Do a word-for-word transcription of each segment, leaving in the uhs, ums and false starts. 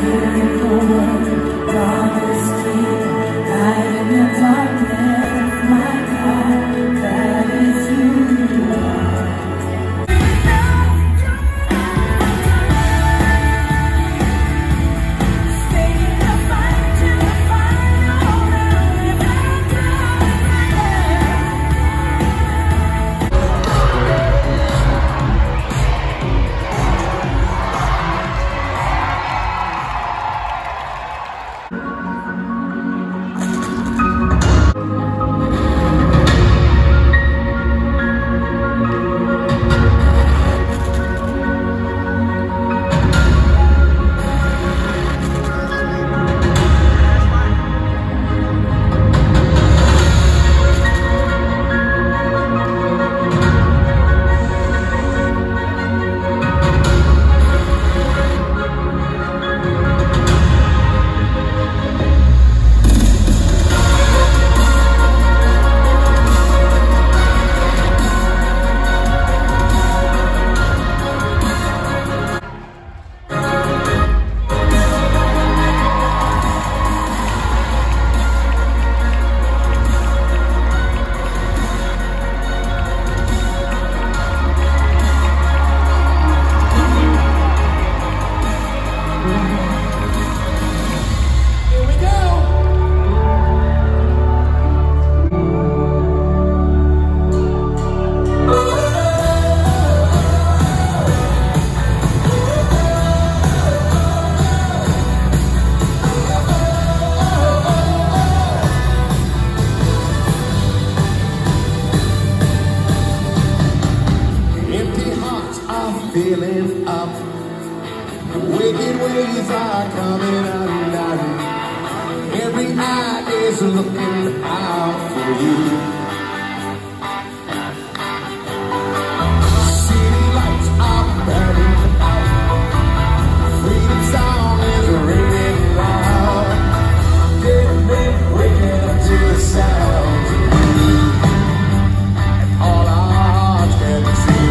feeling up. The wicked ways are coming undone. Every eye is looking out for you. City lights are burning out. Freedom song is ringing loud. Dead men waking up to the sounds of music. And all our hearts can see.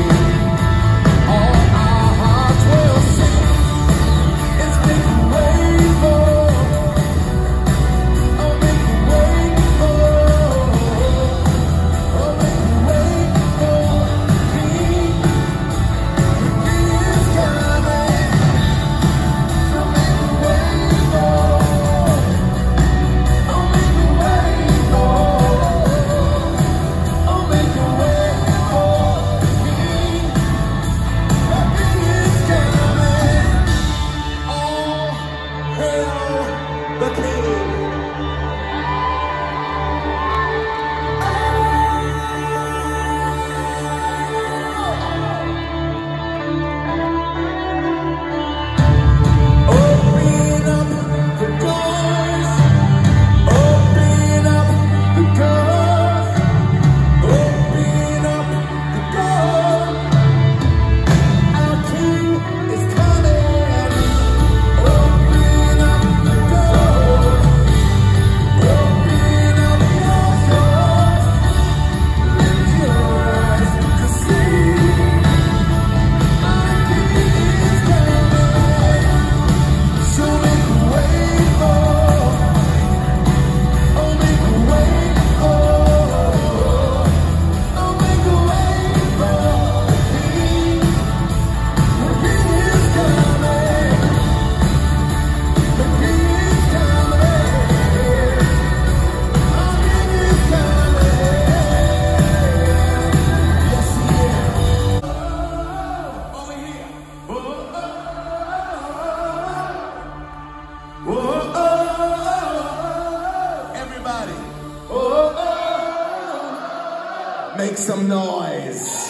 Make some noise.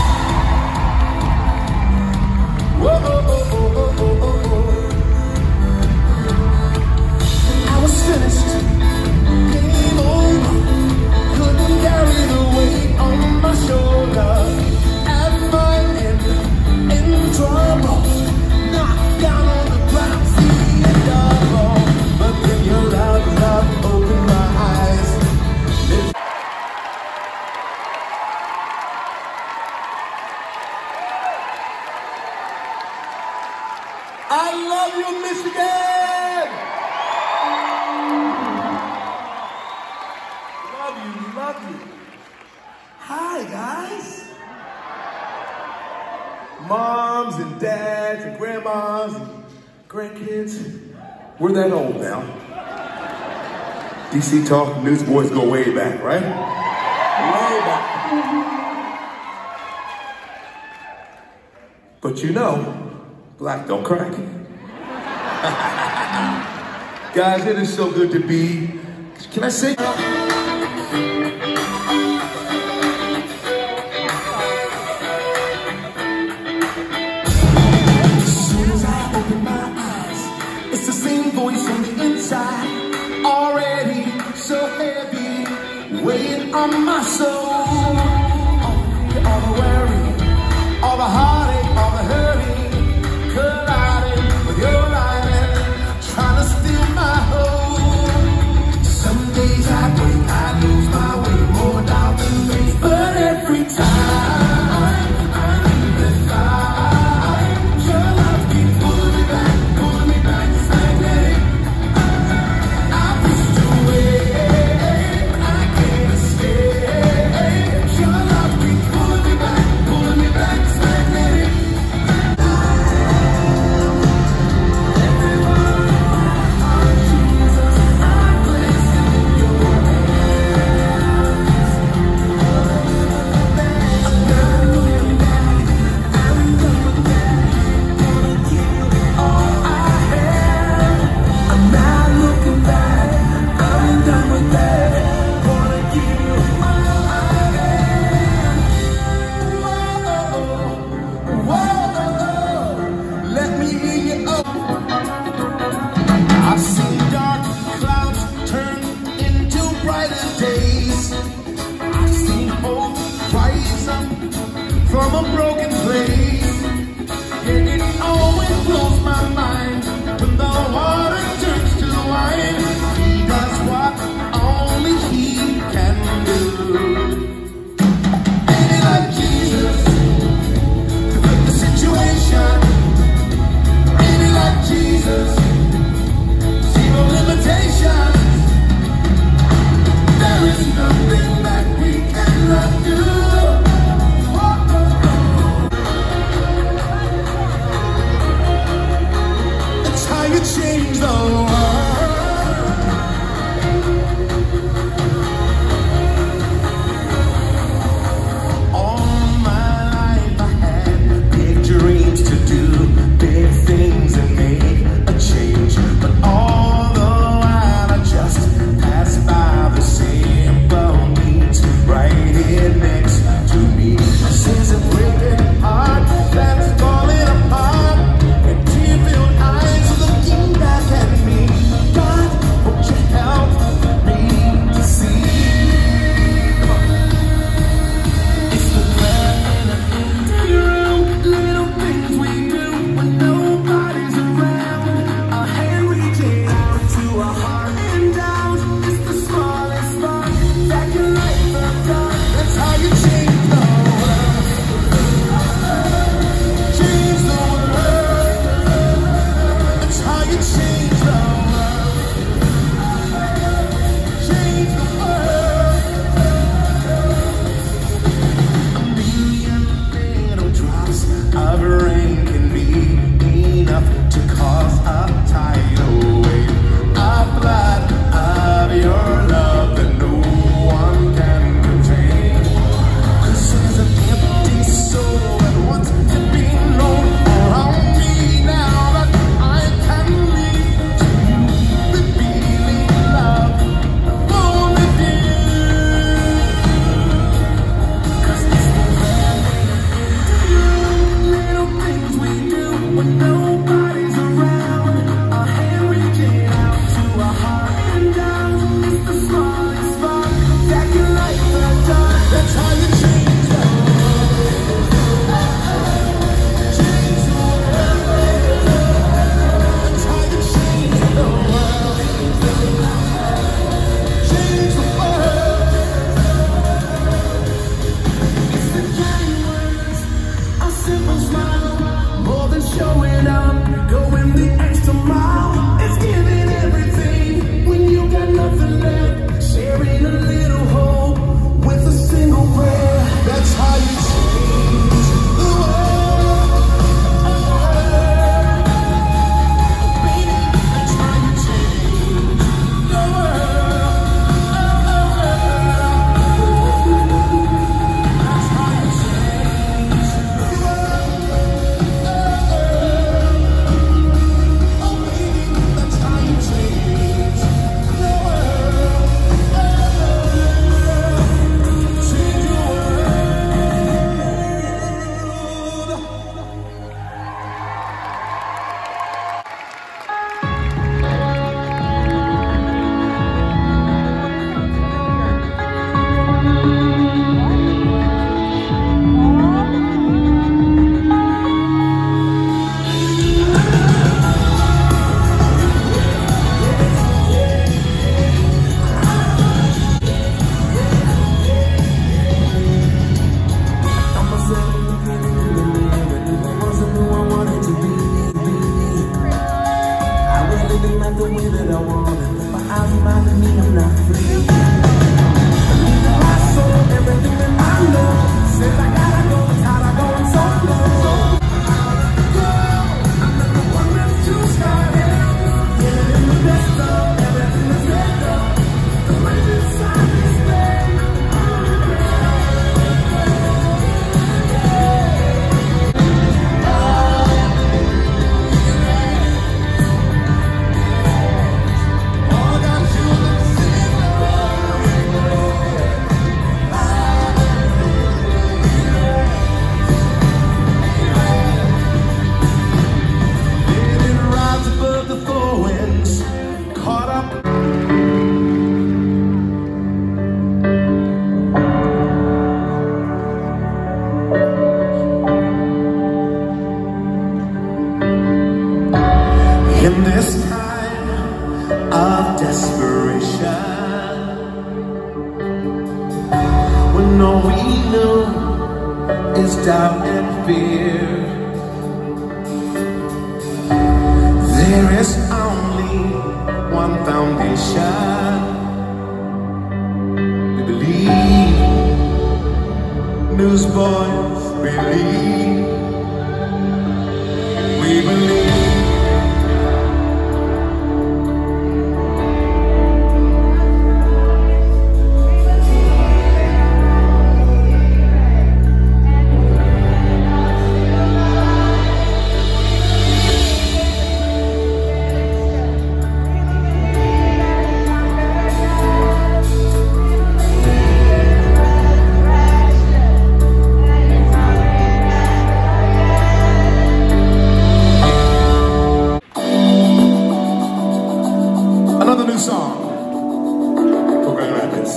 Whoa, oh, oh, oh, oh, oh, oh. I was finished. Game over. Couldn't carry the weight on my shoulders. At my end, in trouble. Knocked down on the ground, see it double. But then your loud love opened my eyes. It's Grandkids, we're that old now. D C Talk, Newsboys go way back, right? Way back. But you know, black don't crack. Guys, it is so good to be, can I say? As soon as I open my eyes, it's the same voice on the inside, already so heavy, weighing on my soul. All the fear, all the worry, all the heartache, all the hurting, colliding with your writing, trying to steal my hope. Some days I break, I lose my way, more doubt than faith, but every time I'm defied, your love keeps pulling me back, pulling me back, magnetic. I pushed away, I can't escape. Your life the way that I want it. My eyes reminding me I'm not free. I sold everything that I love. Says I gotta go, tired of going so low. Girl, I'm not the one that's too shy. Getting in the best of everything that's left up. The way inside this bed. In this time of desperation, when all we know is doubt and fear, there is only one foundation. We believe, newsboys believe, we believe. Another new song for Grand Rapids.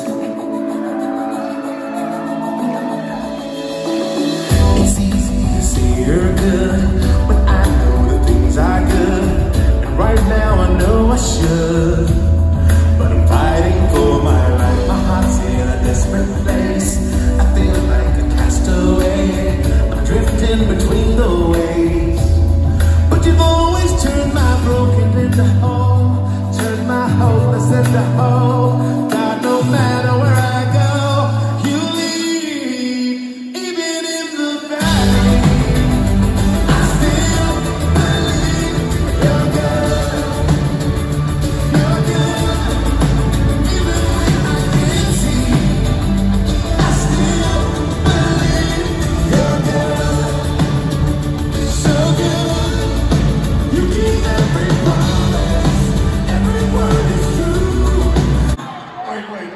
It's easy to say you're good when I know the things are good, and right now I know I should, but I'm fighting for my life. My heart's in a desperate place. I feel like a castaway. I'm drifting between the waves, but you've always turned my broken into whole. Turn my hopeless into whole. God, no matter where I go, you lead. Even in the valley, I still believe you're good. You're good. Even when I can't see, I still believe you're good. So good. You keep every promise. Every word is true. Wait, wait.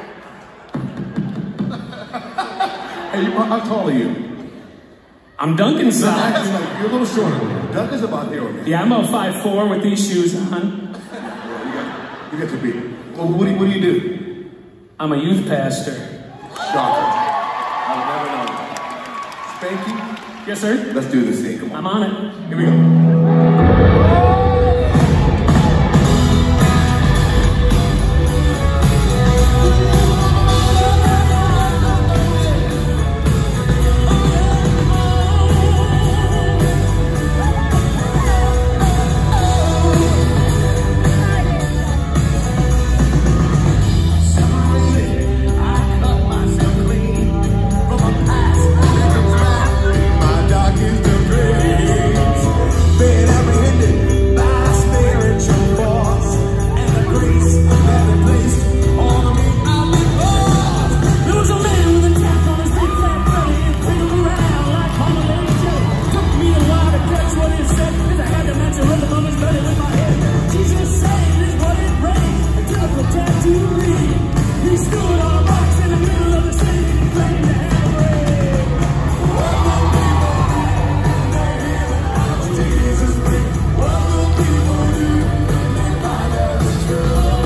Hey, how tall are you? I'm Duncan's size. Like, you're a little shorter. Duncan's about here. Okay? Yeah, I'm about five four with these shoes on. Well, you got, you got to be. Well, what do you, what do you do? I'm a youth pastor. Shocker. I've never known. Spanky? Yes, sir? Let's do this thing. Come on. I'm on it. Here we go. My darkest dreams, been apprehended by spiritual force, and the grace that it placed on me, I've been lost. There was a man with a tap on his big fat belly and wiggled around like Homer Joe. Took me a while to catch what he said, cause I had to match the rhythm of his belly with my head. Jesus saved is what it rained, and took a tattoo read. He stood on a box in the middle of the city, playing the handbrake. Jesus, what will people do when they find out it's true?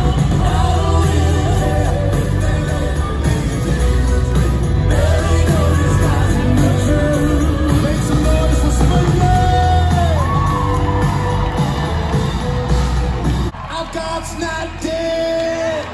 There ain't no disguising the truth. Make some noise for Smokey. Our God's not dead.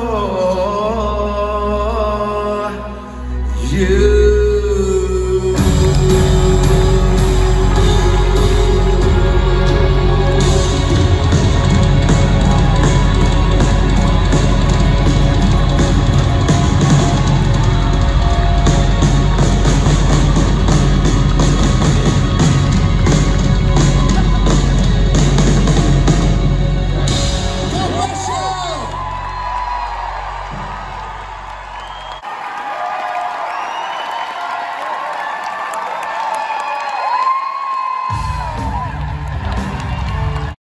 Oh.